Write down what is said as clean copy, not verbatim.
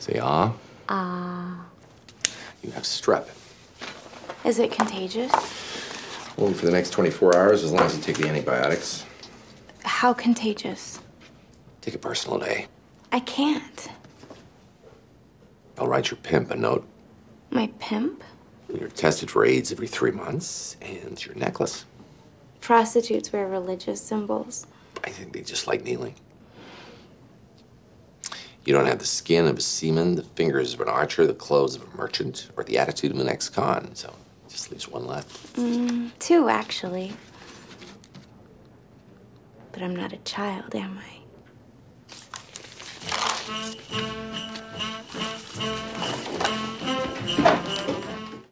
Say ah. Ah. You have strep. Is it contagious? Only for the next 24 hours, as long as you take the antibiotics. How contagious? Take a personal day. I can't. I'll write your pimp a note. My pimp? You're tested for AIDS every 3 months, and your necklace. Prostitutes wear religious symbols. I think they just like kneeling. You don't have the skin of a seaman, the fingers of an archer, the clothes of a merchant, or the attitude of an ex-con, so just leaves one left. 2, actually. But I'm not a child, am I?